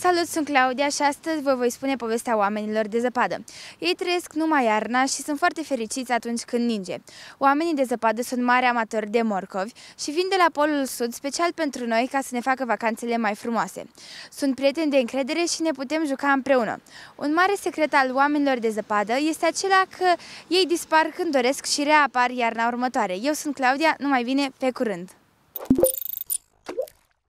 Salut, sunt Claudia și astăzi vă voi spune povestea oamenilor de zăpadă. Ei trăiesc numai iarna și sunt foarte fericiți atunci când ninge. Oamenii de zăpadă sunt mari amatori de morcovi și vin de la Polul Sud special pentru noi ca să ne facă vacanțele mai frumoase. Sunt prieteni de încredere și ne putem juca împreună. Un mare secret al oamenilor de zăpadă este acela că ei dispar când doresc și reapar iarna următoare. Eu sunt Claudia, numai bine, pe curând!